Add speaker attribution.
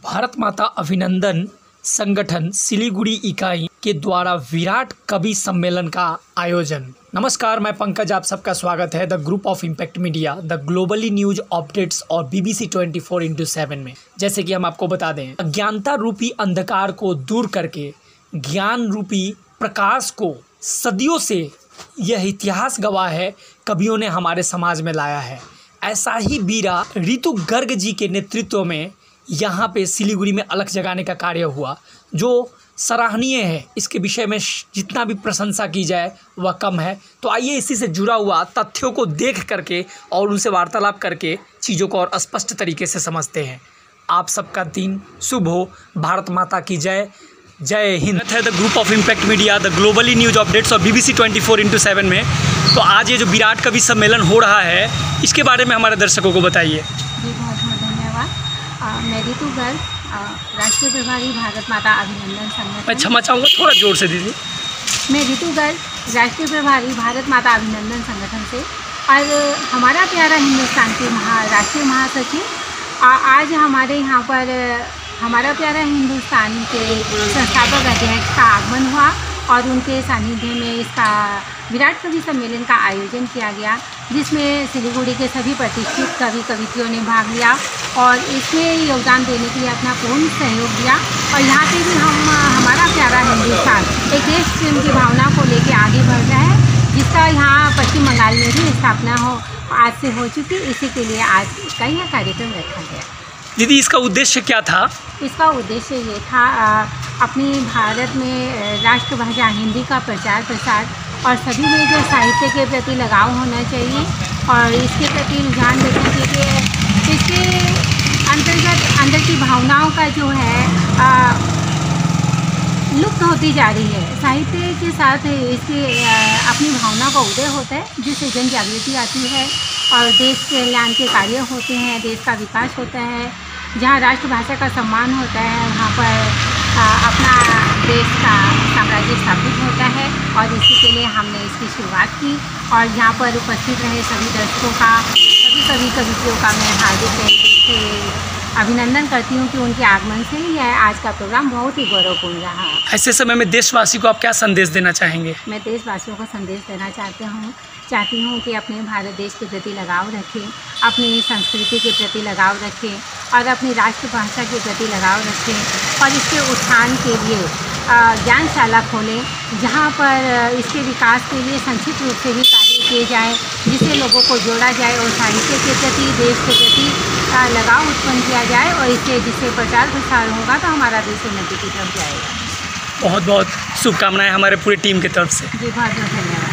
Speaker 1: भारत माता अभिनंदन संगठन सिलीगुड़ी इकाई के द्वारा विराट कवि सम्मेलन का आयोजन। नमस्कार, मैं पंकज, आप सबका स्वागत है the group of impact media, the globally news updates और BBC 24/7 में। जैसे कि हम आपको बता दें, अज्ञानता रूपी अंधकार को दूर करके ज्ञान रूपी प्रकाश को सदियों से यह इतिहास गवाह है कवियों ने हमारे समाज में लाया है। ऐसा ही बीरा ऋतु गर्ग जी के नेतृत्व में यहाँ पे सिलीगुड़ी में अलख जगाने का कार्य हुआ, जो सराहनीय है। इसके विषय में जितना भी प्रशंसा की जाए वह कम है। तो आइए इसी से जुड़ा हुआ तथ्यों को देख करके और उनसे वार्तालाप करके चीज़ों को और स्पष्ट तरीके से समझते हैं। आप सबका दिन शुभ हो। भारत माता की जय। जय हिंद। है the group of impact media, the globally news updates और BBC 24/7 में। तो आज ये जो विराट कवि सम्मेलन हो रहा है, इसके बारे में हमारे दर्शकों को बताइए।
Speaker 2: जी, बहुत बहुत धन्यवाद। मैं ऋतु गर्ग, राष्ट्रीय प्रभारी भारत माता अभिनंदन संगठन।
Speaker 1: मैं क्षमा चाहूँगा, थोड़ा जोर से दीजिए।
Speaker 2: मैं ऋतु गर्ग, राष्ट्रीय प्रभारी भारत माता अभिनंदन संगठन से, और हमारा प्यारा हिंदुस्तान के राष्ट्रीय महासचिव आज हमारे यहाँ पर हमारा प्यारा हिंदुस्तान के संस्थापक अध्यक्ष का आगमन हुआ और उनके सानिध्य में इसका विराट कवि सम्मेलन का आयोजन किया गया, जिसमें सिलीगुड़ी के सभी प्रतिष्ठित कवि कवितियों ने भाग लिया और इसमें योगदान देने के लिए अपना पूर्ण सहयोग दिया। और यहाँ पे भी हमारा प्यारा हिंदुस्तान एक देश प्रेम की भावना को लेकर आगे बढ़ रहा है, जिसका यहाँ पश्चिम बंगाल में भी स्थापना आज से हो चुकी। इसी के लिए आज का यह कार्यक्रम रखा गया।
Speaker 1: दीदी, इसका उद्देश्य क्या था?
Speaker 2: इसका उद्देश्य ये था अपनी भारत में राष्ट्रभाषा हिंदी का प्रचार प्रसार और सभी में जो साहित्य के प्रति लगाव होना चाहिए और इसके प्रति रुझान देखना चाहिए। इसके अंतर्गत अंदर की भावनाओं का जो है लुप्त होती जा रही है। साहित्य के साथ इसकी अपनी भावना का उदय होता है, जिससे जन जागृति आती है और देश कल्याण के कार्य होते हैं, देश का विकास होता है। जहाँ राष्ट्रभाषा का सम्मान होता है, वहाँ पर अपना देश का साम्राज्य स्थापित होता है। और इसी के लिए हमने इसकी शुरुआत की और यहाँ पर उपस्थित रहे सभी दर्शकों का, सभी कवि कवितियों का मैं हार्दिक से अभिनंदन करती हूँ कि उनके आगमन से यह आज का प्रोग्राम बहुत ही गौरवपूर्ण रहा।
Speaker 1: ऐसे समय में देशवासी को आप क्या संदेश देना चाहेंगे?
Speaker 2: मैं देशवासियों को संदेश देना चाहती हूँ कि अपने भारत देश के प्रति लगाव रखें, अपनी संस्कृति के प्रति लगाव रखें और अपनी राष्ट्रभाषा के प्रति लगाव रखें और इसके उत्थान के लिए ज्ञानशाला खोलें, जहाँ पर इसके विकास के लिए संक्षिप्त रूप से भी कार्य किए जाएँ, जिससे लोगों को जोड़ा जाए और साहित्य के प्रति, देश के प्रति लगाव उत्पन्न किया जाए और इससे जिससे प्रचार प्रसार होगा तो हमारा देश उन्नति की तरफ जाएगा।
Speaker 1: बहुत बहुत शुभकामनाएं हमारे पूरी टीम की तरफ से।
Speaker 2: जी, बहुत बहुत धन्यवाद।